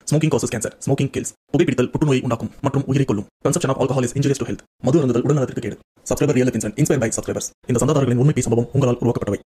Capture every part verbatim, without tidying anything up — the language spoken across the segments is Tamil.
Smoking causes cancer. Smoking kills. புகைப்பிடித்தல் புற்றுநோயை உண்டாக்கும் மற்றும் உயிரை கொல்லும். Consumption of alcohol is injurious to health. மது அருந்துதல் உடல்நலத்திற்கு கேடு. Subscriber real life incident inspired by subscribers. இந்த சந்தாதாரர்களின் உண்மை சம்பவம் உங்களால் உருவாக்கப்பட்டவை.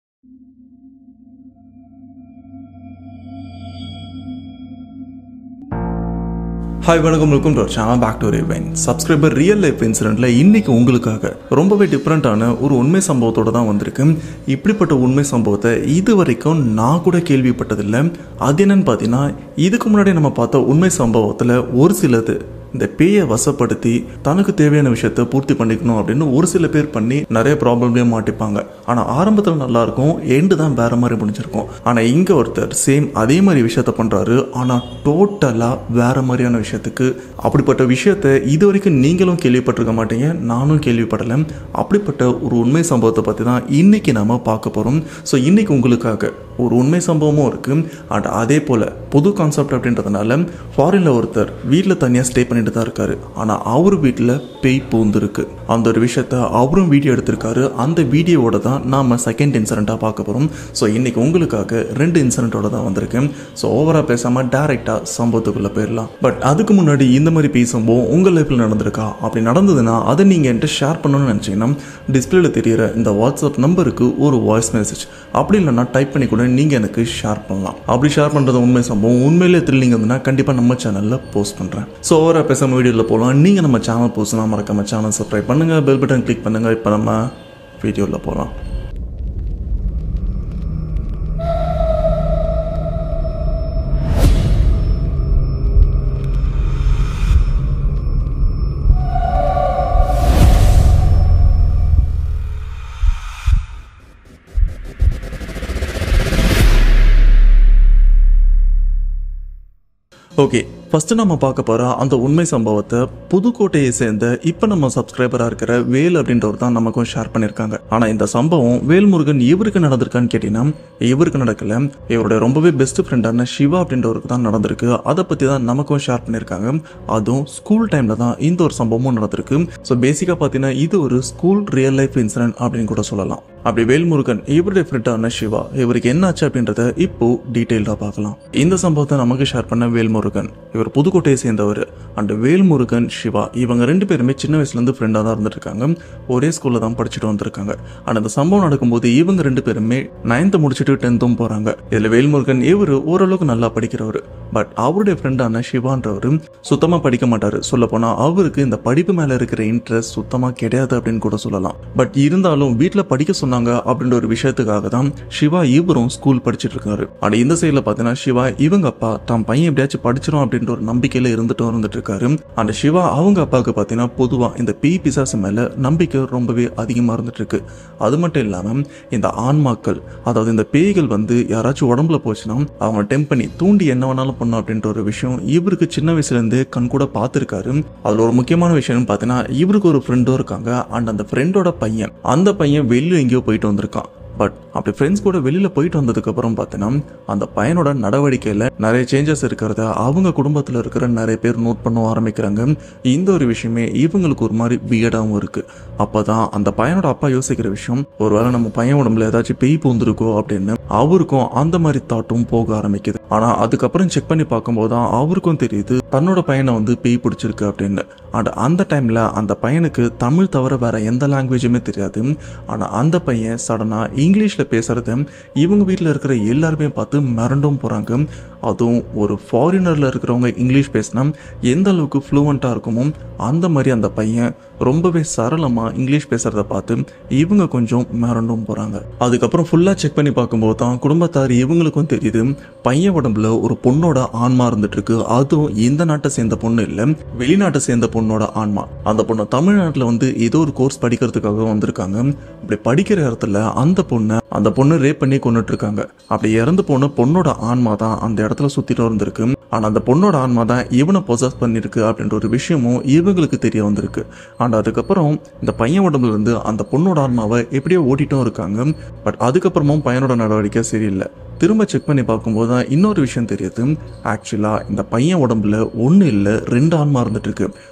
ஹாய் வணக்கம், welcome to channel back to ரிவைன். சப்ஸ்கிரைபர் ரியல் லைஃப் இன்சிடென்ட்ல இன்னைக்கு உங்களுக்காக ரொம்பவே டிஃப்ரெண்டான ஒரு உண்மை சம்பவத்தோட தான் வந்திருக்கு. இப்படிப்பட்ட உண்மை சம்பவத்தை இது வரைக்கும் நான் கூட கேள்விப்பட்டதில்லை. அது என்னன்னு பார்த்தீங்கன்னா, இதுக்கு முன்னாடி நம்ம பார்த்த உண்மை சம்பவத்தில் ஒரு சிலது இந்த பேயை வசப்படுத்தி தனக்கு தேவையான விஷயத்த பூர்த்தி பண்ணிக்கணும் அப்படின்னு ஒரு சில பேர் பண்ணி நிறைய ப்ராப்ளம்லேயும் மாட்டிப்பாங்க. ஆனால் ஆரம்பத்தில் நல்லா இருக்கும், எண்டு தான் வேற மாதிரி முடிஞ்சிருக்கும். ஆனால் இங்கே ஒருத்தர் சேம் அதே மாதிரி விஷயத்த பண்ணுறாரு, ஆனால் டோட்டலாக வேற மாதிரியான விஷயத்துக்கு. அப்படிப்பட்ட விஷயத்த இது வரைக்கும் நீங்களும் கேள்விப்பட்டிருக்க மாட்டீங்க, நானும் கேள்விப்படலை. அப்படிப்பட்ட ஒரு உண்மை சம்பவத்தை பற்றி தான் இன்னைக்கு நாம பார்க்க போகிறோம். ஸோ இன்னைக்கு உங்களுக்காக ஒரு உண்மை சம்பவமும் இருக்கு. அண்ட் அதே போல் புது கான்செப்ட் அப்படின்றதுனால ஃபாரின்ல ஒருத்தர் வீட்டில் தனியாக ஸ்டே பண்ணிட்டு தான் இருக்காரு. ஆனால் அவர் வீட்டில் பேய் பூந்துருக்கு. அந்த ஒரு விஷயத்த அவரும் வீடியோ எடுத்திருக்காரு. அந்த வீடியோவோட தான் நாம செகண்ட் இன்சிடென்ட்டாக பார்க்க போகிறோம். ஸோ இன்னைக்கு உங்களுக்காக ரெண்டு இன்சிடென்ட்டோட தான் வந்திருக்கு. ஸோ ஓவராக பேசாமல் டேரெக்டாக சம்பவத்துக்குள்ளே போயிடலாம். பட் அதுக்கு முன்னாடி இந்த மாதிரி பேய் சம்பவம் உங்கள் லைஃப்பில் நடந்திருக்கா? அப்படி நடந்ததுன்னா அதை நீங்கள் என்கிட்ட ஷேர் பண்ணணும்னு நினச்சிங்கன்னா டிஸ்பிளேல தெரியிற இந்த வாட்ஸ்அப் நம்பருக்கு ஒரு வாய்ஸ் மெசேஜ் அப்படி இல்லைன்னா டைப் பண்ணி கூட நீங்கள் எனக்கு ஷேர் பண்ணலாம். அப்படி ஷேர் பண்ணுறது உண்மை சம்பவம் உண்மையிலே த்ரில்லிங் இருந்ததுன்னா கண்டிப்பாக நம்ம சேனலில் போஸ்ட் பண்ணுறேன். ஸோ ஓவராக பேசாமல் வீடியோவில் போகலாம். நீங்கள் நம்ம சேனல் போஸ்ட்னா மறக்காம சேனல் சப்ஸ்கிரைப் பண்ணுங்கள், பெல் பட்டன் கிளிக் பண்ணுங்கள். இப்போ நம்ம வீடியோவில் போகலாம். ஓகே, ஃபர்ஸ்ட் நம்ம பார்க்க போற அந்த உண்மை சம்பவத்தை புதுக்கோட்டையை சேர்ந்த இப்ப நம்ம சப்ஸ்கிரைபரா இருக்கிற வேல் அப்படின்றவர் தான் நமக்கும் ஷேர் பண்ணிருக்காங்க. ஆனா இந்த சம்பவம் வேல்முருகன் இவருக்கு நடந்திருக்கான்னு கேட்டீங்கன்னா இவருக்கு நடக்கல. இவருடைய ரொம்பவே பெஸ்ட் ஃப்ரெண்டான சிவா அப்படின்றவருக்கு தான் நடந்திருக்கு. அதை பத்தி தான் நமக்கும் ஷேர் பண்ணிருக்காங்க. அதுவும் ஸ்கூல் டைம்ல தான் இந்த ஒரு சம்பவமும் நடந்திருக்கு. ஸோ பேசிக்கா பாத்தீங்கன்னா இது ஒரு ஸ்கூல் ரியல் லைஃப் இன்சிடென்ட் அப்படின்னு கூட சொல்லலாம். அப்படி வேல்முருகன் இவருடைய ஃப்ரெண்டான சிவா இவருக்கு என்ன ஆச்சு அப்படின்றத இப்போ டீட்டெயில்டா பார்க்கலாம். இந்த சம்பவத்தை நமக்கு ஷேர் பண்ண வேல்முருகன் இவர் புதுக்கோட்டையை சேர்ந்தவர். அண்ட் வேல்முருகன் சிவா இவங்க ரெண்டு பேருமே சின்ன வயசுல இருந்து ஃப்ரெண்டா தான் இருந்திருக்காங்க. ஒரே ஸ்கூல்ல தான் படிச்சுட்டு வந்திருக்காங்க. அண்ட் அந்த சம்பவம் நடக்கும்போது இவங்க ரெண்டு பேருமே நைன்த் முடிச்சுட்டு டென்த்தும் போறாங்க. இதுல வேல்முருகன் இவரு ஓரளவுக்கு நல்லா படிக்கிறவர். பட் அவருடைய ஃப்ரெண்டான சிவான்றவர் சுத்தமா படிக்க மாட்டாரு. சொல்ல போனா அவருக்கு இந்த படிப்பு மேல இருக்கிற இன்ட்ரெஸ்ட் சுத்தமா கிடையாது அப்படின்னு கூட சொல்லலாம். பட் இருந்தாலும் வீட்டுல படிக்க சொன்னாங்க அப்படின்ற ஒரு விஷயத்துக்காக தான் சிவா இவரும் ஸ்கூல் படிச்சுட்டு இருக்காரு. ஆனா இந்த சைட்ல பாத்தீங்கன்னா சிவா இவங்க அப்பா தான் பையன் எப்படியாச்சும் படிச்சிடும் அப்படின்ற ஒரு நம்பிக்கையில இருந்துட்டு வந்துட்டு இருக்காரு. அந்த சிவா அவங்க அப்பாவுக்கு பாத்தீங்கன்னா பொதுவா இந்த பேய் பிசாசு மேல நம்பிக்கை ரொம்பவே அதிகமா இருந்துட்டு இருக்கு. அது மட்டும் இல்லாம இந்த ஆன்மாக்கள், அதாவது இந்த பேய்கள் வந்து யாராச்சும் உடம்புல போச்சுன்னா அவங்க டெம்ப் பண்ணி தூண்டி என்ன வேணாலும் பண்ணும் அப்படின்ற ஒரு விஷயம் இவருக்கு சின்ன வயசுல இருந்து கண் கூட பார்த்திருக்காரு. அதுல ஒரு முக்கியமான விஷயம் பாத்தீங்கன்னா இவருக்கு ஒரு ஃப்ரெண்டும் இருக்காங்க. அண்ட் அந்த ஃப்ரெண்டோட பையன் அந்த பையன் வெளியே எங்கேயோ போயிட்டு வந்திருக்கான். பட் அப்படி ஃப்ரெண்ட்ஸ் கூட வெளியில போயிட்டு வந்ததுக்கு அப்புறம் பார்த்தீங்கன்னா அந்த பையனோட நடவடிக்கையில நிறைய சேஞ்சஸ் இருக்கிறத அவங்க குடும்பத்துல இருக்கிற நிறைய பேர் நோட் பண்ண ஆரம்பிக்கிறாங்க. இந்த ஒரு விஷயமே இவங்களுக்கு ஒரு மாதிரி வியடாவும் இருக்கு. அப்பதான் அந்த பையனோட அப்பா யோசிக்கிற விஷயம், ஒருவேளை நம்ம பையன் உடம்புல ஏதாச்சும் பேய் பூந்துருக்கோ அப்படின்னு அவருக்கும் அந்த மாதிரி தாட்டும் போக ஆரம்பிக்குது. ஆனா அதுக்கப்புறம் செக் பண்ணி பார்க்கும்போது தான் அவருக்கும் தெரியுது தன்னோட பையனை வந்து பேய் பிடிச்சிருக்கு அப்படின்னு. அண்ட் அந்த டைம்ல அந்த பையனுக்கு தமிழ் தவிர வேற எந்த லாங்குவேஜுமே தெரியாது. ஆனா அந்த பையன் சடனா இங்கிலீஷ்ல பேசுறத இவங்க வீட்டில் இருக்கிற எல்லாருமே பார்த்து மிரண்டும் போறாங்க. அதுவும் ஒரு ஃபாரினர்ல இருக்கிறவங்க இங்கிலீஷ் பேசினா எந்த அளவுக்கு ஃப்ளூவெண்டா இருக்குமோ அந்த மாதிரி அந்த பையன் ரொம்பவே சரளமா இங்கிலீஷ் பேசுறத பார்த்து இவங்க கொஞ்சம் மிரண்டும் போறாங்க. அதுக்கப்புறம் ஃபுல்லா செக் பண்ணி பார்க்கும்போது தான் குடும்பத்தார் இவங்களுக்கும் தெரியுது பையன் உடம்புல ஒரு பொண்ணோட ஆன்மா இருந்துட்டு இருக்கு. அதுவும் இந்த நாட்டை சேர்ந்த பொண்ணு இல்ல, வெளிநாட்டை சேர்ந்த பொண்ணோட ஆன்மா. அந்த பொண்ணு தமிழ்நாட்டுல வந்து ஏதோ ஒரு கோர்ஸ் படிக்கிறதுக்காக வந்திருக்காங்க. அப்படி படிக்கிற இடத்துல அந்த பொண்ணை அந்த பொண்ணு ரேப் பண்ணி கொண்டுட்டு இருக்காங்க. அப்படி இறந்து போன பொண்ணோட ஆன்மா தான் அந்த இடத்துல சுத்திட்டு இருந்திருக்கு. ஆனா அந்த பொண்ணோட ஆன்மா தான் இவனை பொசஸ் பண்ணிருக்கு அப்படின்ற ஒரு விஷயமும் இவங்களுக்கு தெரிய வந்திருக்கு. அண்ட் அதுக்கப்புறம் இந்த பையன் உடம்புல இருந்து அந்த பொண்ணோட ஆன்மாவை எப்படியோ ஓட்டிட்டும் இருக்காங்க. பட் அதுக்கப்புறமும் பையனோட நடவடிக்கை சரியில்லை. திரும்ப செக் பண்ணி பார்க்கும்போது தான் இன்னொரு விஷயம் தெரியுது. ஆக்சுவலா இந்த பையன் உடம்புல ஒன்னு இல்ல ரெண்டு ஆன்மா இருந்துட்டு இருக்கு.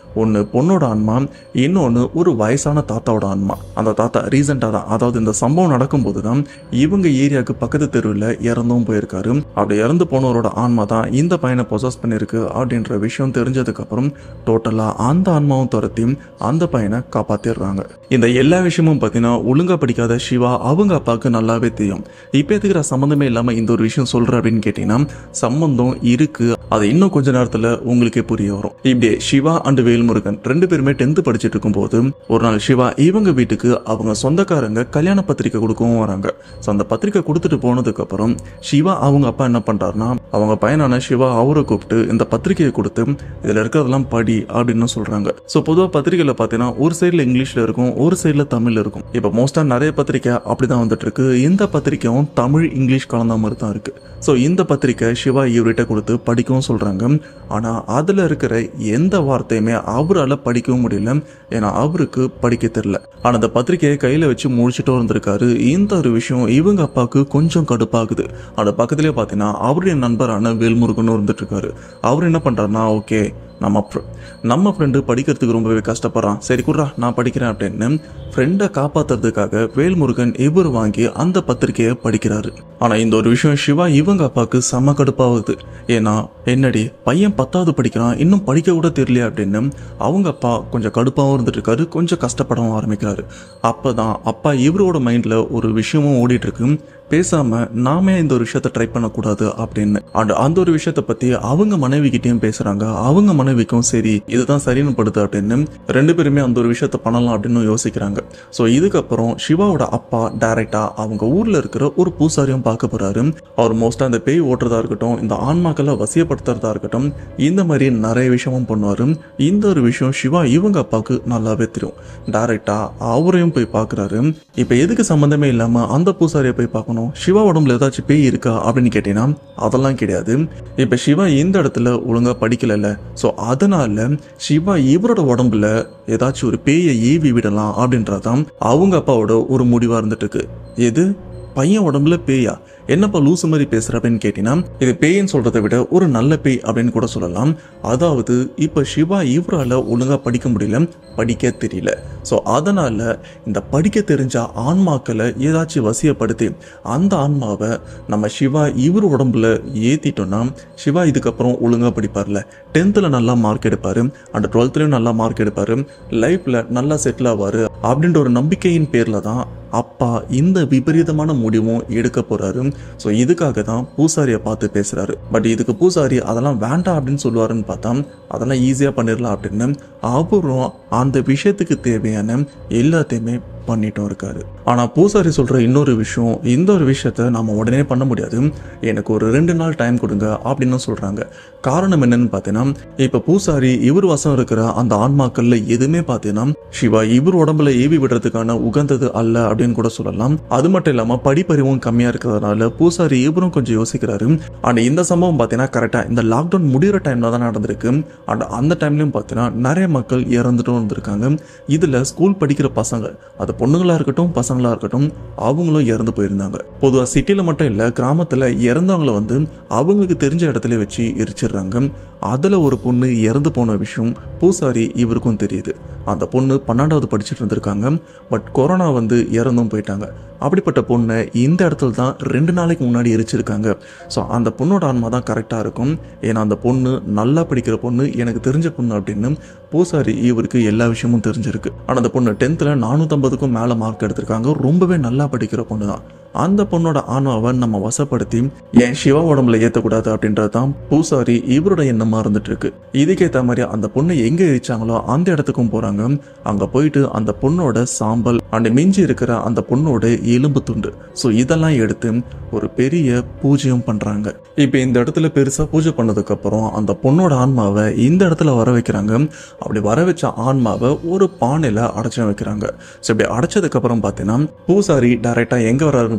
ஒன்று பொண்ணோட ஆன்மா, இன்னொன்று ஒரு வயசான தாத்தாவோட ஆன்மா. அந்த தாத்தா ரீசெண்டாக தான், அதாவது இந்த சம்பவம் நடக்கும்போது தான் இவங்க ஏரியாவுக்கு பக்கத்து தெருவில் இறந்தும் போயிருக்காரு. அப்படி இறந்து போனவரோட ஆன்மா தான் இந்த பையனை பொசஸ் பண்ணியிருக்கு அப்படின்ற விஷயம் தெரிஞ்சதுக்கப்புறம் டோட்டலாக அந்த ஆன்மாவும் துரத்தி அந்த பையனை காப்பாற்றிடுறாங்க. இந்த எல்லா விஷயமும் பார்த்தீங்கன்னா ஒழுங்காக படிக்காத சிவா அவங்க அப்பாவுக்கு நல்லாவே தெரியும். இப்போ எதுக்குற சம்மந்தமே இல்லாமல் இந்த ஒரு விஷயம் சொல்கிற அப்படின்னு கேட்டிங்கன்னா சம்மந்தம் இருக்குது, அது இன்னும் கொஞ்ச நேரத்தில் உங்களுக்கே புரிய வரும். இப்படியே சிவா அண்ட் வேல்முருகன் ரெண்டு பேருமே டென்த்து படிச்சுட்டு இருக்கும்போது ஒரு நாள் சிவா இவங்க வீட்டுக்கு அவங்க சொந்தக்காரங்க கல்யாண பத்திரிக்கை கொடுக்கவும் வராங்க. ஸோ அந்த பத்திரிக்கை கொடுத்துட்டு போனதுக்கு அப்புறம் சிவா அவங்க அப்பா என்ன பண்றாருன்னா அவங்க பையனான சிவா அவரை கூப்பிட்டு இந்த பத்திரிக்கையை கொடுத்து இதில் இருக்கிறதெல்லாம் படி அப்படின்னு சொல்றாங்க. ஸோ பொதுவாக பத்திரிகையில் பார்த்தீங்கன்னா ஒரு சைடில் இங்கிலீஷில் இருக்கும், ஒரு சைடில் தமிழ் இருக்கும். இப்போ மோஸ்ட்டாக நிறைய பத்திரிக்கை அப்படிதான் வந்துட்டு இருக்கு. இந்த பத்திரிக்கையும் தமிழ் இங்கிலீஷ் கலந்த மாதிரி தான் இருக்கு. ஸோ இந்த பத்திரிக்கை சிவா இவர்கிட்ட கொடுத்து படிக்கவும் சொல்றாங்க. ஆனால் அதில் இருக்கிற எந்த வார்த்தையுமே அவரால் படிக்கவும் முடியல, ஏன்னா அவருக்கு படிக்க தெரியல. ஆனால் அந்த பத்திரிக்கையை கையில் வச்சு முடிச்சுட்டு இருந்திருக்காரு. இந்த ஒரு விஷயம் இவங்க அப்பாவுக்கு கொஞ்சம் கடுப்பாகுது. அந்த பக்கத்துலேயே பார்த்தீங்கன்னா அவருடைய நண்பரான வேல்முருகனும் இருந்துட்டு இருக்காரு. அவர் என்ன பண்ணுறாருன்னா, ஓகே நம்ம நம்ம ஃப்ரெண்டு படிக்கிறதுக்கு ரொம்பவே கஷ்டப்படுறான், சரி குட்ரா நான் படிக்கிறேன் அப்படின்னு ஃப்ரெண்டை காப்பாற்றுறதுக்காக வேல்முருகன் இவர் வாங்கி அந்த பத்திரிக்கையை படிக்கிறாரு. ஆனால் இந்த ஒரு விஷயம் சிவா இவங்க அப்பாவுக்கு செம்ம கடுப்பாகுது. ஏன்னா என்னடி பையன் பத்தாவது படிக்கிறான், இன்னும் படிக்க கூட தெரியல அப்படின்னு அவங்க அப்பா கொஞ்சம் கடுப்பாகவும் இருந்துட்டு இருக்காரு, கொஞ்சம் கஷ்டப்படவும் ஆரம்பிக்கிறாரு. அப்போ தான் அப்பா இவரோட மைண்டில் ஒரு விஷயமும் ஓடிட்டு இருக்கு, பேசாம நாமே இந்த ஒரு விஷயத்த ட்ரை பண்ணக்கூடாது அப்படின்னு. அண்ட் அந்த ஒரு விஷயத்த பத்தி அவங்க மனைவி கிட்டயும் பேசுறாங்க. அவங்க மனைவிக்கும் சரி இதுதான் சரின்னு படுது அப்படின்னு ரெண்டு பேருமே அந்த ஒரு விஷயத்த பண்ணலாம் அப்படின்னு யோசிக்கிறாங்க. ஸோ இதுக்கப்புறம் சிவாவோட அப்பா டைரக்டா அவங்க ஊர்ல இருக்கிற ஒரு பூசாரியும் பார்க்க போறாரு. அவர் மோஸ்டா இந்த பேய் ஓட்டுறதா இருக்கட்டும், இந்த ஆன்மாக்களை வசியப்படுத்துறதா இருக்கட்டும், இந்த மாதிரி நிறைய விஷயமும் பண்ணுவாரு. இந்த ஒரு விஷயம் சிவா இவங்க அப்பாவுக்கு நல்லாவே தெரியும். டைரக்டா அவரையும் போய் பாக்குறாரு. இப்ப எதுக்கு சம்பந்தமே இல்லாம அந்த பூசாரியை போய் பார்க்கணும், சிவா உடம்புல ஏதாச்சும் பேய் இருக்கா அப்படின்னு கேட்டீங்கன்னா அதெல்லாம் கிடையாது. இப்ப சிவா இந்த இடத்துல ஒழுங்கா படிக்கல, சோ அதனால சிவா இவரோட உடம்புல ஏதாச்சும் ஒரு பேயை ஏவி விடலாம் அப்படின்றதான் அவங்க அப்பாவோட ஒரு முடிவா இருந்துட்டு இருக்கு. எது பையன் உடம்புல பேயா, என்னப்பா லூசு மாதிரி பேசுற அப்படின்னு கேட்டீங்கன்னா இது பேயின்னு சொல்றதை விட ஒரு நல்ல பேய் அப்படின்னு கூட சொல்லலாம். அதாவது இப்ப சிவா இவரால் ஒழுங்கா படிக்க முடியல, படிக்க தெரியல. ஸோ அதனால இந்த படிக்க தெரிஞ்ச ஆன்மாக்களை ஏதாச்சும் வசியப்படுத்தி அந்த ஆன்மாவை நம்ம சிவா இவர் உடம்புல ஏத்திட்டோம்னா சிவா இதுக்கப்புறம் ஒழுங்கா படிப்பார்ல, டென்த்தில் நல்லா மார்க் எடுப்பாரு, அண்ட் டுவெல்த்லயும் நல்லா மார்க் எடுப்பாரு, லைஃப்ல நல்லா செட்டில் ஆவாரு அப்படின்ற ஒரு நம்பிக்கையின் பேர்ல தான் அப்பா இந்த விபரீதமான முடிவும் எடுக்க போறாரு. ஸோ இதுக்காக தான் பூசாரியை பார்த்து பேசுறாரு. பட் இதுக்கு பூசாரி அதெல்லாம் வேண்டாம் அப்படின்னு சொல்லுவாருன்னு பார்த்தா அதெல்லாம் ஈஸியாக பண்ணிடலாம் அப்படின்னு அவரும் அந்த விஷயத்துக்கு தேவையான எல்லாத்தையுமே பண்ணிட்டும் இருக்காரு. ஆனா பூசாரி சொல்ற இன்னொரு விஷயம், இந்த ஒரு விஷயத்த நம்ம உடனே பண்ண முடியாது, எனக்கு ஒரு ரெண்டு நாள் டைம் கொடுங்க அப்படின்னு சொல்றாங்க. காரணம் என்னன்னு பார்த்தீங்கன்னா இப்ப பூசாரி இவர் வசம் இருக்கிற அந்த ஆன்மாக்கள்ல எதுவுமே பார்த்தீங்கன்னா சிவா இவர் உடம்புல ஏவி விடுறதுக்கான உகந்தது அல்ல அப்படின்னு கூட சொல்லலாம். அது மட்டும் இல்லாம படிப்பறிவும் கம்மியா இருக்கிறதுனால பூசாரி இவரும் கொஞ்சம் யோசிக்கிறாரு. அண்ட் இந்த சம்பவம் பார்த்தீங்கன்னா கரெக்டா இந்த லாக்டவுன் முடிகிற டைம்ல தான் நடந்திருக்கு. அண்ட் அந்த டைம்லயும் பார்த்தீங்கன்னா நிறைய மக்கள் இறந்துட்டும் இருந்திருக்காங்க. இதுல ஸ்கூல் படிக்கிற பசங்க, அது பொண்ணுங்களா இருக்கட்டும் பசங்களா இருக்கட்டும், அவங்களும் இறந்து போயிருந்தாங்க. பொதுவா சிட்டில மட்டும் இல்ல, கிராமத்துல இறந்தவங்களை வந்து அவங்களுக்கு தெரிஞ்ச இடத்துல வச்சு எரிச்சிடுறாங்க. அதுல ஒரு பொண்ணு இறந்து போன விஷயம் பூசாரி இவருக்கும் தெரியுது. அந்த பொண்ணு பன்னெண்டாவது படிச்சுட்டு இருந்திருக்காங்க. பட் கொரோனா வந்து இறந்தும் போயிட்டாங்க. அப்படிப்பட்ட பொண்ணை இந்த இடத்துல தான் ரெண்டு நாளைக்கு முன்னாடி எரிச்சிருக்காங்க. ஸோ அந்த பொண்ணோட ஆன்மா தான் கரெக்டாக இருக்கும். ஏன்னா அந்த பொண்ணு நல்லா படிக்கிற பொண்ணு, எனக்கு தெரிஞ்ச பொண்ணு அப்படின்னு பூசாரி இவருக்கு எல்லா விஷயமும் தெரிஞ்சிருக்கு. ஆனால் அந்த பொண்ணு டென்த்தில் நானூற்றம்பதுக்கும் மேலே மார்க் எடுத்திருக்காங்க. ரொம்பவே நல்லா படிக்கிற பொண்ணு தான். அந்த பொண்ணோட ஆன்மாவை நம்ம வசப்படுத்தி ஏன் சிவா உடம்புல ஏற்றக்கூடாது அப்படின்றது தான் பூசாரி இவரோட எண்ணமாக இருந்துட்டு இருக்கு. இதுக்கேற்ற மாதிரி அந்த பொண்ணை எங்கே எரிச்சாங்களோ அந்த இடத்துக்கும் போகிறாங்க. அங்கே போயிட்டு அந்த பொண்ணோட சாம்பல் அண்ட் மிஞ்சி இருக்கிற அந்த பொண்ணோட எலும்பு துண்டு, ஸோ இதெல்லாம் எடுத்து ஒரு பெரிய பூஜையும் பண்றாங்க. இப்போ இந்த இடத்துல பெருசா பூஜை பண்ணதுக்கு அப்புறம் அந்த பொண்ணோட ஆன்மாவை இந்த இடத்துல வர வைக்கிறாங்க. அப்படி வர வச்ச ஆன்மாவை ஒரு பானையில அடைச்சு வைக்கிறாங்க. ஸோ இப்படி அடைச்சதுக்கு அப்புறம் பார்த்தீங்கன்னா பூசாரி டைரக்டா எங்க வர்றாருன்னு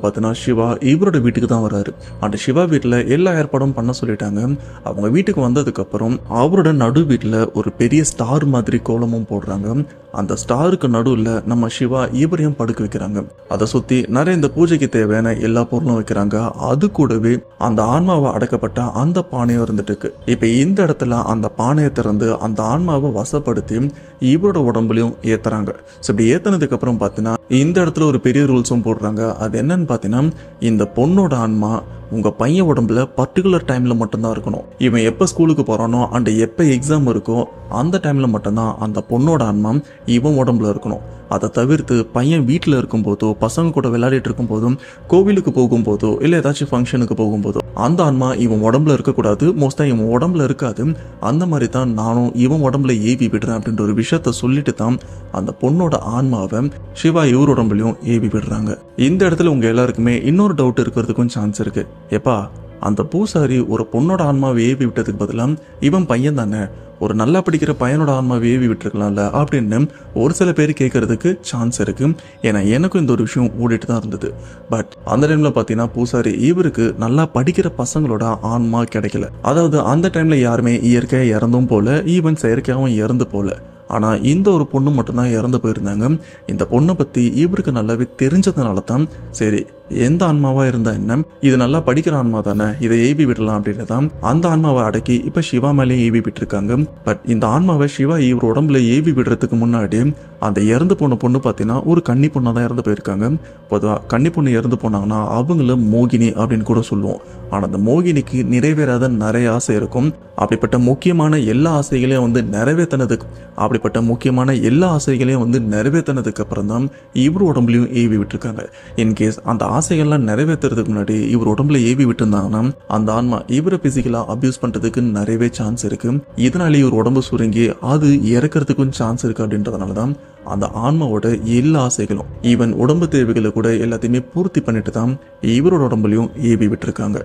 பார்த்தீங்கன்னா சிவா இவரோட வீட்டுக்கு தான் வராரு. அந்த சிவா வீட்டில் எல்லா ஏற்பாடும் பண்ண சொல்லிட்டாங்க. அவங்க வீட்டுக்கு வந்ததுக்கு அப்புறம் அவரோட நடு வீட்டில் ஒரு பெரிய ஸ்டார் மாதிரி கோலமும் போடுறாங்க. அந்த ஸ்டாருக்கு நடுவில் நம்ம சிவா இவரையும் படுக்க வைக்கிறாங்க. அதை சுற்றி நிறைய இந்த பூஜைக்கு தேவையான எல்லா பொருளும் வைக்கிறாங்க. அது கூடவே அந்த ஆன்மாவை அடக்கப்பட்ட அந்த பானையும் இருந்துட்டு இருக்கு. இப்போ இந்த இடத்துல அந்த பானையை திறந்து அந்த ஆன்மாவை வசப்படுத்தி இவரோட உடம்புலையும் ஏத்துறாங்க. ஸோ இப்படி ஏத்தினதுக்கு அப்புறம் பார்த்தீங்கன்னா இந்த இடத்துல ஒரு பெரிய ரூல்ஸும் போடுறாங்க. அது என்னன்னு பார்த்தீங்கன்னா, இந்த பொண்ணோட ஆன்மா உங்க பையன் உடம்புல பர்டிகுலர் டைம்ல மட்டும்தான் இருக்கணும். இவன் எப்ப ஸ்கூலுக்கு போறானோ அண்ட் எப்ப எக்ஸாம் இருக்கோ அந்த டைம்ல மட்டும்தான் அந்த பொண்ணோட ஆன்மா இவன் உடம்புல இருக்கணும். அதை தவிர்த்து பையன் வீட்டில் இருக்கும்போதோ பசங்க கூட விளையாடிட்டு இருக்கும் போதும் கோவிலுக்கு போகும்போதோ இல்லை ஏதாச்சும் ஃபங்க்ஷனுக்கு போகும்போதோ அந்த ஆன்மா இவன் உடம்புல இருக்கக்கூடாது. மோஸ்டா இவன் உடம்புல இருக்காது. அந்த மாதிரி தான் நானும் இவன் உடம்புல ஏவி விடுறேன் அப்படின்ற ஒரு விஷயத்த சொல்லிட்டு தான் அந்த பொண்ணோட ஆன்மாவை சிவா இவர் உடம்புலையும் ஏவி விடுறாங்க. இந்த இடத்துல உங்க எல்லாருக்குமே இன்னொரு டவுட் இருக்கிறதுக்கும் சான்ஸ் இருக்கு. எப்பா, அந்த பூசாரி ஒரு பொண்ணோட ஆன்மாவை ஏவி விட்டதுக்கு பதிலாக இவன் பையன் தானே, ஒரு நல்லா படிக்கிற பையனோட ஆன்மாவை ஏவி விட்டுருக்கலாம்ல அப்படின்னு ஒரு சில பேர் கேட்கறதுக்கு சான்ஸ் இருக்கு. ஏன்னா எனக்கும் இந்த ஒரு விஷயம் ஓடிட்டு தான் இருந்தது. பட் அந்த டைம்ல பார்த்தீங்கன்னா பூசாரி இவருக்கு நல்லா படிக்கிற பசங்களோட ஆன்மா கிடைக்கல. அதாவது அந்த டைம்ல யாருமே இயற்கையாக இறந்தும் போல, ஈவன் செயற்கையாகவும் இறந்து போல. ஆனா இந்த ஒரு பொண்ணு மட்டும்தான் இறந்து போயிருந்தாங்க. இந்த பொண்ணை பத்தி இவருக்கு நல்லாவே தெரிஞ்சதுனால தான் சரி எந்த ஆன்மாவா இருந்தா என்ன, இது நல்லா படிக்கிற ஆன்மா தானே, இதை ஏவி விடலாம் அப்படின்னு தான் அந்த ஆன்மாவை அடக்கி இப்ப சிவா மேலேயே ஏவி விட்டுருக்காங்க. பட் இந்த ஆன்மாவை சிவா இவர் உடம்புல ஏவி விடுறதுக்கு முன்னாடி அந்த இறந்து போன பொண்ணு பார்த்தீங்கன்னா ஒரு கன்னி பொண்ணா தான் இறந்து போயிருக்காங்க. பொதுவாக கன்னி பொண்ணு இறந்து போனாங்கன்னா அவங்கள மோகினி அப்படின்னு கூட சொல்லுவோம். ஆனா அந்த மோகினிக்கு நிறைவேறாத நிறைய ஆசை இருக்கும். அப்படிப்பட்ட முக்கியமான எல்லா ஆசைகளையும் வந்து நிறைவேற்றினதுக்கு அப்படிப்பட்ட முக்கியமான எல்லா ஆசைகளையும் வந்து நிறைவேற்றினதுக்கு அப்புறம் தான் இவர் உடம்புலையும் ஏவி விட்டுருக்காங்க. இன்கேஸ் அந்த ஆசைகள்லாம் நிறைவேற்றுறதுக்கு முன்னாடி இவர் உடம்புல ஏவி விட்டுருந்தாங்கன்னா அந்த ஆன்மா இவரை பிசிக்கலா அபியூஸ் பண்றதுக்கு நிறையவே சான்ஸ் இருக்கு. இதனாலே இவர் உடம்பு சுருங்கி அது இறக்கிறதுக்கும் சான்ஸ் இருக்கு. அப்படின்றதுனாலதான் அந்த ஆன்மாவோட எல்லா ஆசைகளும் ஈவன் உடம்பு தேவைகளை கூட எல்லாத்தையுமே பூர்த்தி பண்ணிட்டு தான் இவரோட உடம்புலையும் ஏவி விட்டுருக்காங்க.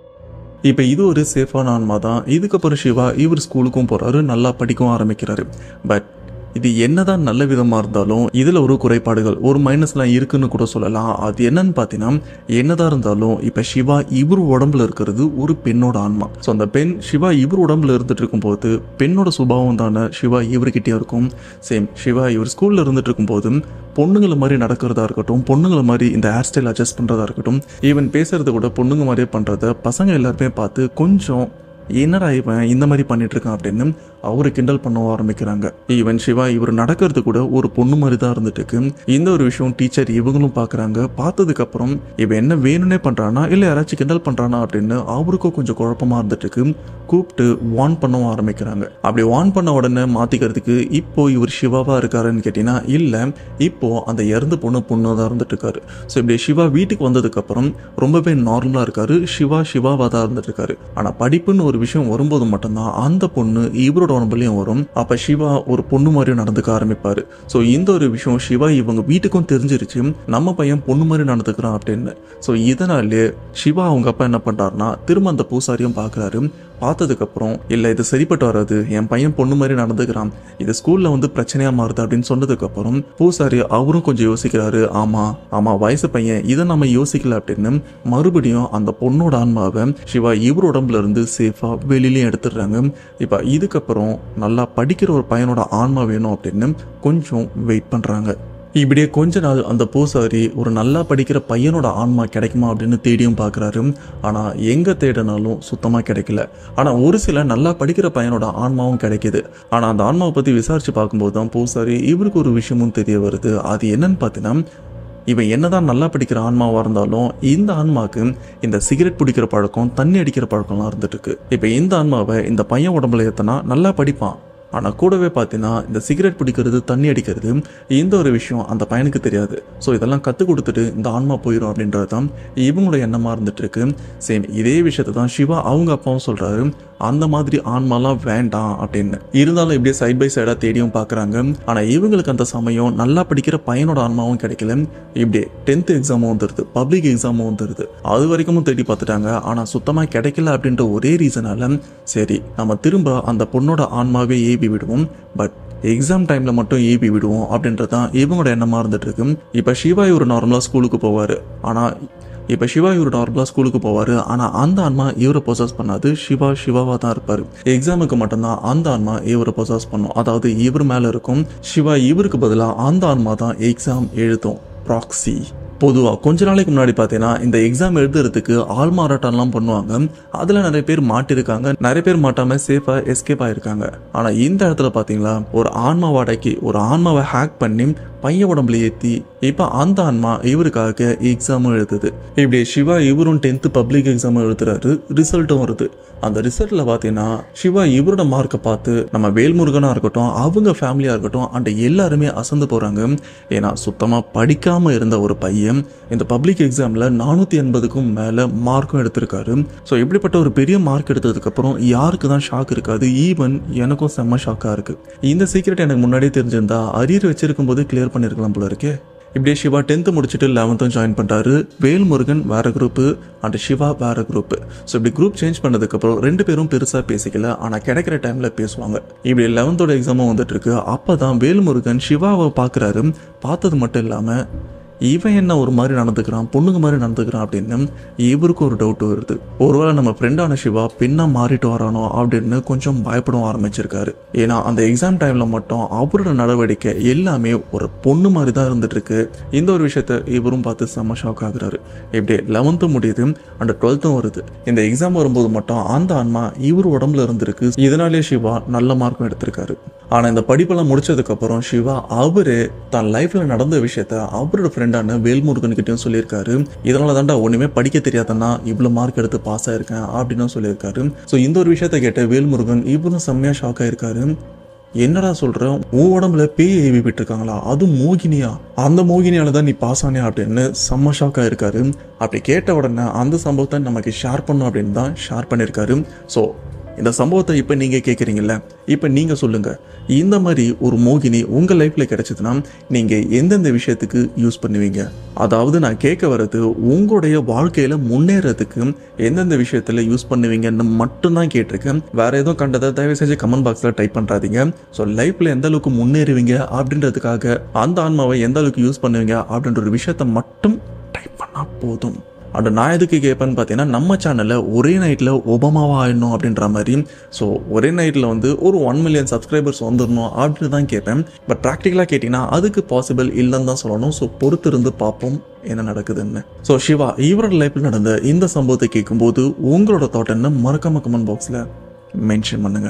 இப்போ இது ஒரு சேஃபான ஆன்மா தான். இதுக்கப்புறம் சிவா இவர் ஸ்கூலுக்கும் போறாரு, நல்லா படிக்கவும் ஆரம்பிக்கிறாரு. பட் இது என்னதான் நல்ல விதமா இருந்தாலும் இதுல ஒரு குறைபாடுகள், ஒரு மைனஸ்லாம் இருக்குன்னு கூட சொல்லலாம். அது என்னன்னு பாத்தீங்கன்னா, என்னதான் இருந்தாலும் இப்ப சிவா இவர் உடம்புல இருக்கிறது ஒரு பெண்ணோட ஆன்மா. ஸோ அந்த பெண் சிவா இவர் உடம்புல இருந்துட்டு இருக்கும் போது பெண்ணோட சுபாவம் தானே சிவா இவர்கிட்டே இருக்கும். சேம் சிவா இவர் ஸ்கூல்ல இருந்துட்டு இருக்கும் போது பொண்ணுங்களை மாதிரி நடக்கிறதா இருக்கட்டும், பொண்ணுங்களை மாதிரி இந்த ஹேர் ஸ்டைல் அட்ஜஸ்ட் பண்றதா இருக்கட்டும், ஈவன் பேசுறது கூட பொண்ணுங்க மாதிரியே பண்றத பசங்க எல்லாருமே பார்த்து கொஞ்சம் என்னடா இவன் இந்த மாதிரி பண்ணிட்டு இருக்கான் அப்படின்னு அவரு கிண்டல் பண்ண ஆரம்பிக்கிறாங்க. ஈவன் சிவா இவர் நடக்கிறது கூட ஒரு பொண்ணு மாதிரி தான் இருந்துட்டு இருக்கு. இந்த ஒரு விஷயம் டீச்சர் இவங்களும் பாக்குறாங்க. பார்த்ததுக்கு அப்புறம் இவன் என்ன வேணும்னே பண்றானா இல்ல யாராச்சும் கிண்டல் பண்றானா அப்படின்னு அவருக்கும் கொஞ்சம் குழப்பமா இருந்துட்டு இருக்கு. கூப்பிட்டு வார்ன் பண்ணவும் ஆரம்பிக்கிறாங்க. அப்படி வார்ன் பண்ண உடனே மாத்திக்கிறதுக்கு இப்போ இவர் சிவாவா இருக்காருன்னு கேட்டீங்கன்னா இல்ல, இப்போ அந்த இறந்து பொண்ணு பொண்ணு தான் இருந்துட்டு இருக்காரு. ஸோ இப்படி சிவா வீட்டுக்கு வந்ததுக்கு அப்புறம் ரொம்பவே நார்மலா இருக்காரு. சிவா சிவாவா தான் இருந்துட்டு இருக்காரு. ஆனா படிப்புன்னு ஒரு விஷயம் வரும்போது மட்டும்தான் அந்த பொண்ணு இவரோட உடம்புலயும் வரும். அப்ப சிவா ஒரு பொண்ணு மாதிரி நடந்துக்க ஆரம்பிப்பாரு. ஸோ இந்த ஒரு விஷயம் சிவா இவங்க வீட்டுக்கும் தெரிஞ்சிருச்சு, நம்ம பையன் பொண்ணு மாதிரி நடந்துக்கிறான் அப்படின்னு. ஸோ இதனாலே சிவா அவங்க அப்பா என்ன பண்றாருன்னா திரும்ப அந்த பூசாரியும் பாக்குறாரு. பார்த்ததுக்கு அப்புறம் இல்ல இது சரிப்பட்டு வராது, என் பையன் பொண்ணு மாதிரி நடந்துக்கிறான், இது ஸ்கூல்ல வந்து பிரச்சனையா மாறுது அப்படின்னு சொன்னதுக்கு அப்புறம் பூசாரி அவரும் கொஞ்சம் யோசிக்கிறாரு. ஆமா ஆமா வயசு பையன், இதை நம்ம யோசிக்கல அப்படின்னு மறுபடியும் அந்த பொண்ணோட ஆன்மாவை சிவா இவர் உடம்புல இருந்து சேஃபா வெளியிலயும் எடுத்துடுறாங்க. இப்ப இதுக்கப்புறம் நல்லா படிக்கிற ஒரு பையனோட ஆன்மா வேணும் அப்படின்னு கொஞ்சம் வெயிட் பண்றாங்க. இப்படியே கொஞ்ச நாள் அந்த பூசாரி ஒரு நல்லா படிக்கிற பையனோட ஆன்மா கிடைக்குமா அப்படின்னு தேடியும் பார்க்குறாரு. ஆனால் எங்கே தேடினாலும் சுத்தமாக கிடைக்கல. ஆனால் ஒரு சில நல்லா படிக்கிற பையனோட ஆன்மாவும் கிடைக்கிது. ஆனால் அந்த ஆன்மாவை பற்றி விசாரித்து பார்க்கும்போது தான் பூசாரி இவருக்கு ஒரு விஷயமும் தெரிய வருது. அது என்னன்னு பார்த்தீங்கன்னா, இவன் என்னதான் நல்லா படிக்கிற ஆன்மாவாக இருந்தாலும் இந்த ஆன்மாவுக்கு இந்த சிகரெட் பிடிக்கிற பழக்கம், தண்ணி அடிக்கிற பழக்கம்லாம் இருந்துட்டு இருக்கு. இப்போ இந்த ஆன்மாவை இந்த பையன் உடம்புல ஏற்றினா நல்லா படிப்பான். ஆனால் கூடவே பார்த்தீங்கன்னா இந்த சிகரெட் பிடிக்கிறது, தண்ணி அடிக்கிறது, இந்த ஒரு விஷயம் அந்த பையனுக்கு தெரியாது. ஸோ இதெல்லாம் கற்றுக் கொடுத்துட்டு இந்த ஆன்மா போயிடும் அப்படின்றது தான் இவங்களோட எண்ணமாக இருந்துட்டு இருக்கு. சேம் இதே விஷயத்தை தான் சிவா அவங்க அப்பாவும் சொல்கிறாரு, அந்த மாதிரி ஆன்மாலாம் வேண்டாம் அப்படின்னு. இருந்தாலும் இப்படியே சைட் பை சைடாக தேடியும் பார்க்குறாங்க. ஆனால் இவங்களுக்கு அந்த சமயம் நல்லா படிக்கிற பையனோட ஆன்மாவும் கிடைக்கல. இப்படியே டென்த் எக்ஸாமும் வந்துடுது, பப்ளிக் எக்ஸாமும் வந்துடுது. அது வரைக்கும் தேடி பார்த்துட்டாங்க. ஆனால் சுத்தமாக கிடைக்கல அப்படின்ற ஒரே ரீசனால சரி நம்ம திரும்ப அந்த பொண்ணோட ஆன்மாவே ஏவி விடுவோம். பட் எக்ஸாம் டைம்ல மட்டும் ஈபி விடுவோம் அப்படின்றது தான் இவங்களோட எண்ணமா இருந்துட்டு இருக்கு. இப்ப சிவா இவர் நார்மலா ஸ்கூலுக்கு போவாரு. ஆனா இப்போ சிவா இவர் நார்மலாக ஸ்கூலுக்கு போவார். ஆனால் அந்த ஆன்மா இவரை பொசஸ் பண்ணாது. சிவா சிவாவாக தான் இருப்பார். எக்ஸாமுக்கு மட்டும்தான் அந்த ஆன்மா இவரை பொசஸ் பண்ணும். அதாவது இவர் மேலே இருக்கும். சிவா இவருக்கு பதிலாக அந்த ஆன்மா தான் எக்ஸாம் எழுதும். ப்ராக்சி. பொதுவாக கொஞ்ச நாளைக்கு முன்னாடி பார்த்தீங்கன்னா இந்த எக்ஸாம் எழுதுறதுக்கு ஆள் மாறாட்டம்லாம் பண்ணுவாங்க. அதில் நிறைய பேர் மாட்டிருக்காங்க, நிறைய பேர் மாட்டாமல் சேஃபாக எஸ்கேப் ஆகிருக்காங்க. ஆனால் இந்த இடத்துல பார்த்தீங்களா ஒரு ஆன்மா வாடகைக்கு ஒரு ஆன்மாவை ஹேக் பண்ணி பையன் உடம்புல ஏற்றி இப்போ அந்த ஆன்மா இவருக்காக எக்ஸாமும் எழுதுது. இப்படி சிவா இவரும் டென்த்து பப்ளிக் எக்ஸாமும் எழுதுறாரு. ரிசல்ட்டும் வருது. அந்த ரிசல்ட்ல பார்த்தீங்கன்னா சிவா இவரோட மார்க்கை பார்த்து நம்ம வேல்முருகனாக இருக்கட்டும், அவங்க ஃபேமிலியாக இருக்கட்டும், அண்ட் எல்லாருமே அசந்து போகிறாங்க. ஏன்னா சுத்தமாக படிக்காமல் இருந்த ஒரு பையன் இந்த பப்ளிக் எக்ஸாமில் நானூற்றி எண்பதுக்கும் மேலே மார்க்கும் எடுத்திருக்காரு. ஸோ இப்படிப்பட்ட ஒரு பெரிய மார்க் எடுத்ததுக்கப்புறம் யாருக்கு தான் ஷாக் இருக்காது? ஈவன் எனக்கும் செம்ம ஷாக்காக இருக்குது. இந்த சீக்ரெட் எனக்கு முன்னாடியே தெரிஞ்சிருந்தா அரியர் வச்சிருக்கும் போது கிளியர் பண்ணியிருக்கலாம் போல இருக்கே. இப்படியே சிவா டென்த்து முடிச்சுட்டு லெவன்த்தும் ஜாயின் பண்ணுறாரு. வேல்முருகன் வேற குரூப்பு அண்ட் சிவா வேற குரூப்பு. ஸோ இப்படி குரூப் சேஞ்ச் பண்ணதுக்கப்புறம் ரெண்டு பேரும் பெருசாக பேசிக்கல, ஆனால் கிடைக்கிற டைமில் பேசுவாங்க. இப்படி லெவன்த்தோட எக்ஸாமும் வந்துட்டு இருக்கு. அப்போ தான் வேல்முருகன் சிவாவை பார்க்குறாரு. பார்த்தது மட்டும் இல்லாமல் இவன் என்ன ஒரு மாதிரி நடந்துக்கிறான், பொண்ணுங்க மாதிரி நடந்துக்கிறான் அப்படின்னு இவருக்கும் ஒரு டவுட் வருது. ஒருவேளை நம்ம ஃப்ரெண்டான சிவா பின்னா மாறிட்டு வரானோ அப்படின்னு கொஞ்சம் பயப்பட ஆரம்பிச்சிருக்காரு. ஏன்னா அந்த எக்ஸாம் டைம்ல மட்டும் அவரோட நடவடிக்கை எல்லாமே ஒரு பொண்ணு மாதிரி தான் இருந்துட்டு இருக்கு. இந்த ஒரு விஷயத்த இவரும் பார்த்து செம்ம ஷாக் ஆகுறாரு. இப்படி லெவன்த்தும் முடியுது அண்ட் டுவெல்த்தும் வருது. இந்த எக்ஸாம் வரும்போது மட்டும் அந்த ஆன்மா இவர் உடம்புல இருந்திருக்கு. இதனாலே சிவா நல்ல மார்க்கும் எடுத்திருக்காரு. ஆனால் இந்த படிப்பெல்லாம் முடிச்சதுக்கப்புறம் சிவா அவரு தன் லைஃப்ல நடந்த விஷயத்த அவரோட ஃப்ரெண்டான வேல்முருகன் கிட்டையும் சொல்லியிருக்காரு. இதனால தாண்டா ஒன்றுமே படிக்க தெரியாதன்னா இவ்வளோ மார்க் எடுத்து பாஸ் ஆயிருக்கேன் அப்படின்னு சொல்லியிருக்காரு. ஸோ இந்த ஒரு விஷயத்த கேட்ட வேல்முருகன் இவரும் செம்மையாக ஷாக் ஆயிருக்காரு. என்னடா சொல்ற, உன் உடம்புல பேய் ஏவி விட்டுருக்காங்களா, அதுவும் மோகினியா, அந்த மோகினியால தான் நீ பாஸ் ஆனே அப்படின்னு செம்ம ஷாக் ஆயிருக்காரு. அப்படி கேட்ட உடனே அந்த சம்பவத்தை நமக்கு ஷேர் பண்ணும் அப்படின்னு தான் ஷேர் பண்ணியிருக்காரு. ஸோ இந்த சம்பவத்தை இப்போ நீங்கள் கேட்குறீங்கல்ல, இப்போ நீங்கள் சொல்லுங்கள், இந்த மாதிரி ஒரு மோகினி உங்கள் லைஃப்பில் கிடைச்சதுன்னா நீங்கள் எந்தெந்த விஷயத்துக்கு யூஸ் பண்ணுவீங்க? அதாவது நான் கேட்க வர்றது உங்களுடைய வாழ்க்கையில் முன்னேறதுக்கு எந்தெந்த விஷயத்தில் யூஸ் பண்ணுவீங்கன்னு மட்டும்தான் கேட்டிருக்கேன். வேறு எதுவும் கண்டதை தயவு செஞ்சு கமெண்ட் பாக்ஸில் டைப் பண்ணுறாதீங்க. ஸோ லைஃப்பில் எந்த அளவுக்கு முன்னேறுவீங்க அப்படின்றதுக்காக அந்த ஆன்மாவை எந்த அளவுக்கு யூஸ் பண்ணுவீங்க அப்படின்ற ஒரு விஷயத்த மட்டும் டைப் பண்ணால் போதும். அண்ட் நான் எதுக்கு கேட்பேன்னு பார்த்தீங்கன்னா நம்ம சேனலில் ஒரே நைட்டில் ஒபாமாவாக ஆயிடணும் அப்படின்ற மாதிரி. ஸோ ஒரே நைட்டில் வந்து ஒரு ஒன் மில்லியன் சப்ஸ்கிரைபர்ஸ் வந்துடணும் அப்படின்னு தான் கேட்பேன். பட் ப்ராக்டிக்கலாக கேட்டிங்கன்னா அதுக்கு பாசிபிள் இல்லைன்னு தான் சொல்லணும். ஸோ பொறுத்து இருந்து பார்ப்போம் என்ன நடக்குதுன்னு. ஸோ சிவா இவரோட லைஃப்பில் நடந்த இந்த சம்பவத்தை கேட்கும்போது உங்களோட தாட் என்ன மறக்காம கமெண்ட் பாக்ஸில் மென்ஷன் பண்ணுங்க.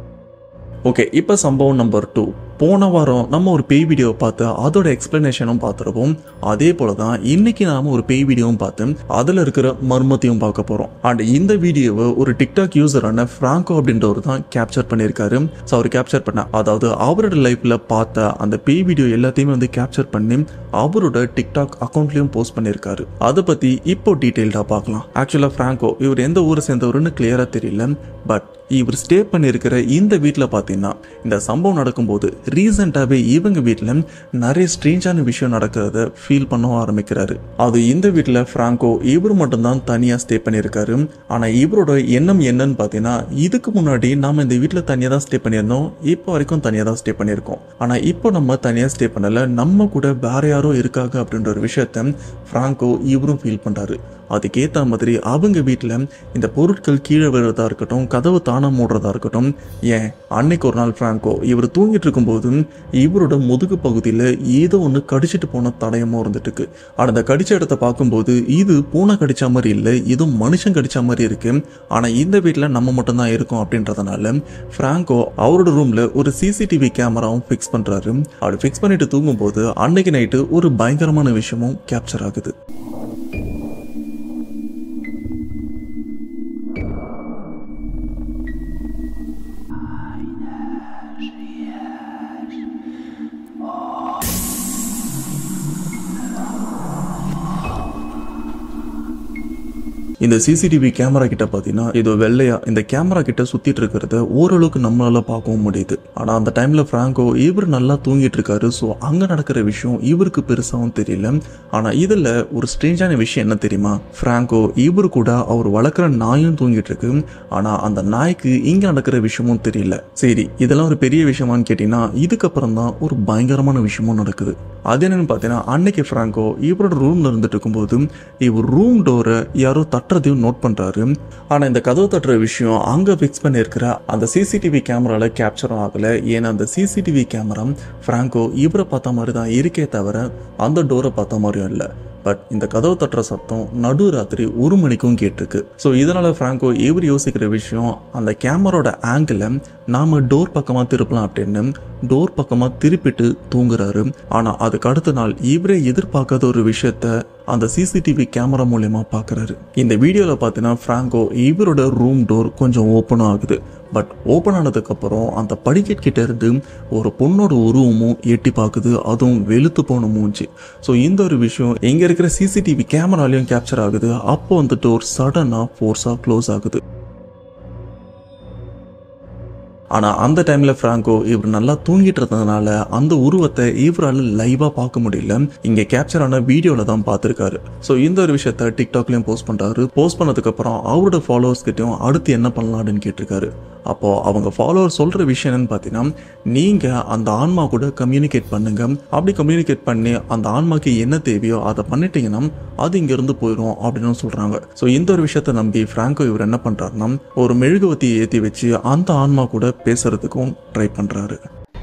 ஓகே, இப்போ சம்பவம் நம்பர் டூ. போன வாரம் நம்ம ஒரு பேய் வீடியோவை பார்த்து அதோட எக்ஸ்பிளனேஷனும் பார்த்துருப்போம். அதே போல தான் இன்னைக்கு நாம ஒரு பேய் வீடியோவும் பார்த்து அதில் இருக்கிற மர்மத்தையும் பார்க்க போகிறோம். அண்ட் இந்த வீடியோவை ஒரு டிக்டாக் யூசரான ஃப்ராங்கோ அப்படின்றவர் தான் கேப்சர் பண்ணியிருக்காரு. ஸோ அவர் கேப்சர் பண்ண, அதாவது அவரோட லைஃப்பில் பார்த்த அந்த பேய் வீடியோ எல்லாத்தையுமே வந்து கேப்சர் பண்ணி அவரோட டிக்டாக் அக்கௌண்ட்லையும் போஸ்ட் பண்ணியிருக்காரு. அதை பற்றி இப்போ டீட்டெயில்டாக பார்க்கலாம். ஆக்சுவலாக ஃப்ராங்கோ இவர் எந்த ஊரை சேர்ந்தவருன்னு கிளியராக தெரியல. பட் இவர் ஸ்டே பண்ணியிருக்கிற இந்த வீட்டில் பார்த்தீங்கன்னா இந்த சம்பவம் நடக்கும்போது ரீசெண்டாகவே இவங்க வீட்டில் நிறைய ஸ்ட்ரேஞ்சான விஷயம் நடக்கிறத ஃபீல் பண்ண ஆரம்பிக்கிறாரு. அது இந்த வீட்டில் ஃப்ராங்கோ இவர் மட்டும்தான் தனியாக ஸ்டே பண்ணியிருக்காரு. ஆனால் இவரோட எண்ணம் என்னன்னு பார்த்தீங்கன்னா இதுக்கு முன்னாடி நாம் இந்த வீட்டில் தனியாக தான் ஸ்டே பண்ணியிருந்தோம், இப்போ வரைக்கும் தனியாக தான் ஸ்டே பண்ணியிருக்கோம். ஆனால் இப்போ நம்ம தனியாக ஸ்டே பண்ணலை, நம்ம கூட வேற யாரோ இருக்காங்க அப்படின்ற ஒரு விஷயத்த ஃப்ராங்கோ இவரும் ஃபீல் பண்ணுறாரு. அதுக்கேற்ற மாதிரி அவங்க வீட்டில் இந்த பொருட்கள் கீழே விழுறதா இருக்கட்டும், கதவு தானா மூடுறதா இருக்கட்டும். ஏன் அன்னைக்கு ஒரு நாள் ஃப்ராங்கோ இவர் தூங்கிட்டு இருக்கும்போது இவரோட முதுகு பகுதியில் ஏதோ ஒன்று கடிச்சிட்டு போன தடயமும் இருந்துட்டு இருக்கு. அந்த கடிச்ச இடத்த பார்க்கும்போது இது பூனை கடிச்ச மாதிரி இல்லை, இது மனுஷன் கடிச்ச மாதிரி இருக்கு. ஆனால் இந்த வீட்டில் நம்ம மட்டும்தான் இருக்கோம் அப்படின்றதுனால ஃப்ராங்கோ அவரோட ரூம்ல ஒரு சிசிடிவி கேமராவும் ஃபிக்ஸ் பண்றாரு. அப்படி ஃபிக்ஸ் பண்ணிட்டு தூங்கும்போது அன்னைக்கு நைட்டு ஒரு பயங்கரமான விஷயமும் கேப்சர் ஆகுது. இந்த சிசிடிவி கேமரா கிட்ட பாத்தீங்கன்னா இது வெள்ளையா இந்த கேமரா கிட்ட சுத்திட்டு இருக்கிறத ஓரளவுக்கு நம்மளால பார்க்கவும் முடியுது. ஆனா அந்த டைம்ல பிராங்கோ இவர் நல்லா தூங்கிட்டு இருக்காரு. ஸோ அங்க நடக்கிற விஷயம் இவருக்கு பெருசாவும் தெரியல. ஆனா இதுல ஒரு ஸ்ட்ரேஞ்சான விஷயம் என்ன தெரியுமா, பிராங்கோ இவரு கூட அவர் வளர்க்குற நாயும் தூங்கிட்டு இருக்கு. ஆனா அந்த நாய்க்கு இங்க நடக்கிற விஷயமும் தெரியல. சரி, இதெல்லாம் ஒரு பெரிய விஷயமான்னு கேட்டீங்கன்னா இதுக்கப்புறம் தான் ஒரு பயங்கரமான விஷயமும் நடக்குது. அது என்னன்னு பார்த்தீங்கன்னா, அன்னைக்கு பிராங்கோ இவரோட ரூம்ல இருந்துட்டு இருக்கும்போது இவர் ரூம் டோரை யாரோ தட்டுறதையும் நோட் பண்றாரு. ஆனா இந்த கதவு தட்டுற விஷயம் அங்க பிக்ஸ் பண்ணி இருக்கிற அந்த சிசிடிவி கேமரால கேப்சரும் ஆகல. ஏன்னா அந்த சிசிடிவி கேமரா பிராங்கோ இவரை பார்த்த மாதிரி தான் இருக்கே தவிர அந்த டோரை பார்த்த மாதிரியும் இல்லை. பட் இந்த கதவு தட்டுற சத்தம் நடு ராத்திரி ஒரு மணிக்கும் கேட்டிருக்கு. ஸோ இதனால பிராங்கோ இவர் யோசிக்கிற விஷயம், அந்த கேமராவோட ஆங்கிள நாம டோர் பக்கமா திருப்பலாம் அப்படின்னு டோர் பக்கமா திருப்பிட்டு தூங்குறாரு. ஆனா அதுக்கு அடுத்த நாள் இவரே எதிர்பார்க்காத ஒரு விஷயத்த அந்த சிசிடிவி கேமரா மூலமா பாக்குறாரு. இந்த வீடியோல பாத்தீங்கன்னா பிராங்கோ இவரோட ரூம் டோர் கொஞ்சம் ஓப்பன் ஆகுது. பட் ஓப்பன் ஆனதுக்கு அப்புறம் அந்த படிக்கட் கிட்ட இருந்து ஒரு பொண்ணோட உருவமும் எட்டி பாக்குது, அதுவும் வெளுத்து போன மூஞ்சி. ஸோ இந்த ஒரு விஷயம் எங்க இருக்கிற சிசிடிவி கேமராலையும் கேப்சர் ஆகுது. அப்போ அந்த டோர் சடனா ஃபோர்ஸா க்ளோஸ் ஆகுது. ஆனா அந்த டைம்ல பிராங்கோ இவர் நல்லா தூங்கிட்டு இருந்ததுனால அந்த உருவத்தை இவரால் லைவா பார்க்க முடியல. இங்க கேப்சர் ஆன வீடியோல தான் பார்த்திருக்காரு. ஸோ இந்த ஒரு விஷயத்த டிக்டாக்லயும் போஸ்ட் பண்றாரு. போஸ்ட் பண்ணதுக்கு அப்புறம் அவரோட ஃபாலோவர்ஸ் கிட்டயும் அடுத்து என்ன பண்ணலாம் அப்படின்னு கேட்டிருக்காரு. அப்போ அவங்க ஃபாலோவர் சொல்ற விஷயம் என்னன்னு பார்த்தீங்கன்னா, நீங்க அந்த ஆன்மா கூட கம்யூனிகேட் பண்ணுங்க. அப்படி கம்யூனிகேட் பண்ணி அந்த ஆன்மாக்கு என்ன தேவையோ அதை பண்ணிட்டீங்கன்னா அது இங்க இருந்து போயிடும் அப்படின்னு சொல்றாங்க. ஸோ இந்த ஒரு விஷயத்த நம்பி பிராங்கோ இவர் என்ன பண்றாருன்னா, ஒரு மெழுகுவத்தியை ஏற்றி வச்சு அந்த ஆன்மா கூட பேசுறதுக்கும் ட்ரை பண்றாரு.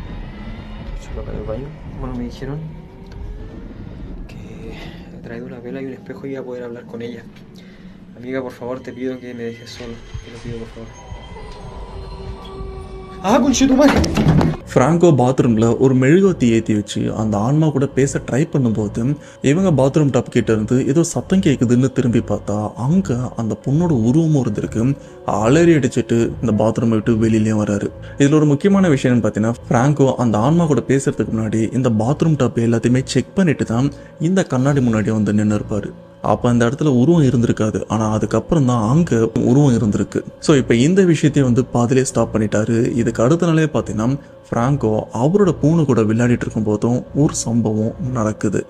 Bueno, me dijeron que he traído una vela y un espejo y iba a poder hablar con ella. Amiga, por favor, te pido que me dejes solo. Te lo pido, por favor. ¡Ah, conchetumare! Franco பாத்ரூம்ல ஒரு மெழுகுவத்தி ஏற்றி வச்சு அந்த ஆன்மா கூட பேச ட்ரை பண்ணும்போது இவங்க பாத்ரூம் டாப் கிட்ட இருந்து ஏதோ சத்தம் கேட்குதுன்னு திரும்பி பார்த்தா அங்க அந்த பொண்ணோட உருவமும் இருந்திருக்கு. அலறி அடிச்சுட்டு இந்த பாத்ரூமை விட்டு வெளியிலயும் வராரு. இதுல ஒரு முக்கியமான விஷயம் பார்த்தீங்கன்னா, பிராங்கோ அந்த ஆன்மா கூட பேசுறதுக்கு முன்னாடி இந்த பாத்ரூம் டாப் எல்லாத்தையுமே செக் பண்ணிட்டு தான் இந்த கண்ணாடி முன்னாடி வந்து நின்று இருப்பாரு. அப்போ அந்த இடத்துல உருவம் இருந்திருக்காது. ஆனால் அதுக்கப்புறம் தான் அங்கே உருவம் இருந்திருக்கு. ஸோ இப்போ இந்த விஷயத்தையும் வந்து பாதிலே ஸ்டாப் பண்ணிட்டாரு. இதுக்கு அடுத்த நாளே பார்த்தீங்கன்னா பிராங்கோ அவரோட பூனை கூட விளையாடிட்டு இருக்கும் போதும் ஒரு சம்பவம் நடக்குது.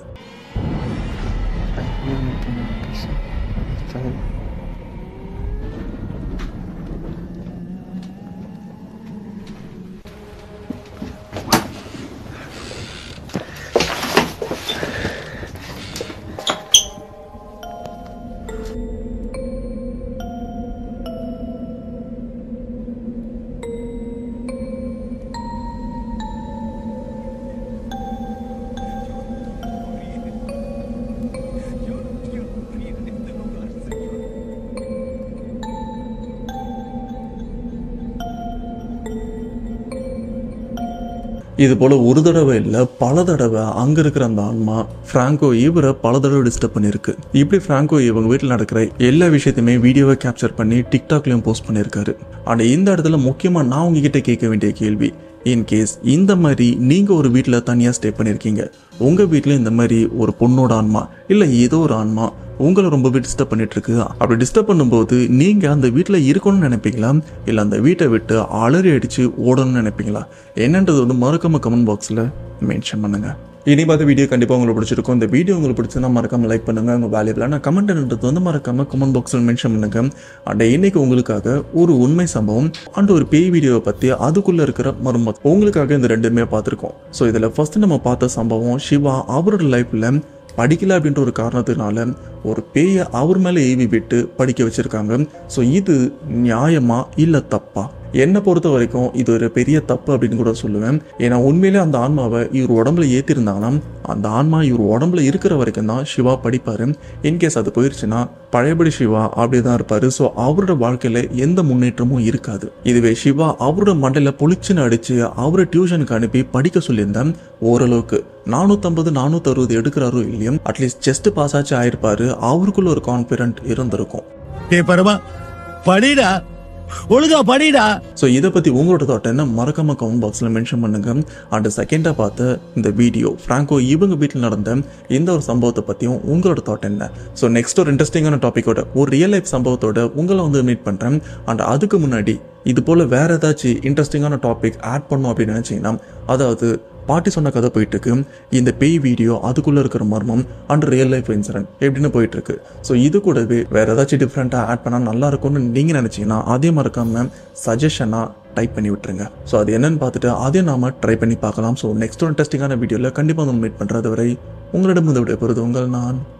இது போல ஒரு தடவை இல்லை பல தடவை அங்க இருக்கிற அந்த ஆன்மா பிராங்கோ இவரை பல தடவை டிஸ்டர்ப் பண்ணிருக்கு. இப்படி பிராங்கோ இவங்க வீட்டில் நடக்கிற எல்லா விஷயத்தையுமே வீடியோவை கேப்சர் பண்ணி டிக்டாக்லயும் போஸ்ட் பண்ணியிருக்காரு. ஆனா இந்த இடத்துல முக்கியமா நான் உங்ககிட்ட கேட்க வேண்டிய கேள்வி, இன்கேஸ் இந்த மாதிரி நீங்க ஒரு வீட்டில் தனியா ஸ்டே பண்ணிருக்கீங்க, உங்க வீட்டில் இந்த மாதிரி ஒரு பொண்ணோட ஆன்மா இல்ல ஏதோ ஒரு ஆன்மா உங்களை ரொம்பவே டிஸ்டர்ப் பண்ணிட்டு இருக்கு, அப்படி டிஸ்டர்ப் பண்ணும்போது நீங்க அந்த வீட்டில் இருக்கணும்னு நினைப்பீங்களா இல்லை அந்த வீட்டை விட்டு அலறி அடிச்சு ஓடணும்னு நினைப்பீங்களா? என்னன்றது வந்து மறக்காம கமெண்ட் பாக்ஸில் மென்ஷன் பண்ணுங்க. இனி பார்த்த வீடியோ கண்டிப்பாக உங்களுக்கு பிடிச்சிருக்கும். இந்த வீடியோ உங்களுக்கு பிடிச்சதுன்னா மறக்காம லைக் பண்ணுங்க. உங்க வேல்யூபிளான கமெண்ட்ன்றது வந்து மறக்காம கமெண்ட் பாக்ஸில் மென்ஷன் பண்ணுங்க. அண்ட் இன்னைக்கு உங்களுக்காக ஒரு உண்மை சம்பவம் அண்ட் ஒரு பேய் வீடியோவை பற்றி அதுக்குள்ள இருக்கிற மர்மம் உங்களுக்காக இந்த ரெண்டுமே பார்த்துருக்கோம். ஸோ இதில் ஃபர்ஸ்ட் நம்ம பார்த்த சம்பவம் சிவா அவரோட லைஃப்ல படிக்கல அப்படின்ற ஒரு காரணத்தினால ஒரு பேயை அவர் மேலே ஏவி விட்டு படிக்க வச்சிருக்காங்க. ஸோ இது நியாயமா இல்லை தப்பா? என்னை பொறுத்த வரைக்கும் இது ஒரு பெரிய தப்பு அப்படின்னு கூட சொல்லுவேன். ஏன்னா உண்மையிலே அந்த ஆன்மாவை இவர் உடம்புல ஏற்றிருந்தாங்கன்னா அந்த ஆன்மா இவர் உடம்புல இருக்கிற வரைக்கும் தான் சிவா படிப்பாரு. இன்கேஸ் அது போயிருச்சுன்னா பழையபடி சிவா அப்படிதான் இருப்பாரு. ஸோ அவரோட வாழ்க்கையில எந்த முன்னேற்றமும் இருக்காது. இதுவே சிவா அவரோட மண்டையில பொழிச்சுன்னு அடிச்சு அவரை டியூஷனுக்கு அனுப்பி படிக்க சொல்லியிருந்தேன். ஓரளவுக்கு நானூத்தி நானூத்தி அறுபது எடுக்கிறாரோ இல்லையோ அட்லீஸ்ட் ஜஸ்ட் பாஸ் ஆச்சு ஆயிருப்பாரு. அவருக்குள்ள ஒரு கான்பிடன்ட் இருந்திருக்கும். படிடா ஒழுங்கா படிடா. ஸோ இதை பற்றி உங்களோட தாட் என்ன மறக்காம கமெண்ட் பாக்ஸில் மென்ஷன் பண்ணுங்க. அண்ட் செகண்டாக பார்த்த இந்த வீடியோ ஃப்ராங்கோ இவங்க வீட்டில் நடந்த இந்த ஒரு சம்பவத்தை பற்றியும் உங்களோட தாட் என்ன? ஸோ நெக்ஸ்ட் ஒரு இன்ட்ரெஸ்டிங்கான டாப்பிக்கோட ஒரு ரியல் லைஃப் சம்பவத்தோட உங்களை வந்து மீட் பண்ணுறேன். அண்ட் அதுக்கு முன்னாடி இது போல் வேறு ஏதாச்சும் இன்ட்ரெஸ்டிங்கான டாபிக் ஆட் பண்ணோம் அப்படின்னு நினச்சிங்கன்னா, அதாவது பாட்டி சொன்ன கதை போயிட்டு இருக்கு, இந்த பேய் வீடியோ அதுக்குள்ளே இருக்கிற மர்மம் அண்ட் ரியல் லைஃப் இன்சிடென்ட் எப்படின்னு போயிட்டு இருக்கு. ஸோ இது கூடவே வேறு ஏதாச்சும் டிஃப்ரெண்ட்டாக ஆட் பண்ணால் நல்லா இருக்கும்னு நீங்கள் நினச்சிங்கன்னா அதே மறக்காம சஜஷனாக டைப் பண்ணி விட்டுருங்க. ஸோ அது என்னன்னு பார்த்துட்டு அதே நாம ட்ரை பண்ணி பார்க்கலாம். ஸோ நெக்ஸ்ட் ஒரு இன்ட்ரெஸ்டிங்கான வீடியோவில் கண்டிப்பாக வந்து மீட் பண்ணுறது வரை உங்களிடம் வந்து விட போகிறது உங்கள் நான்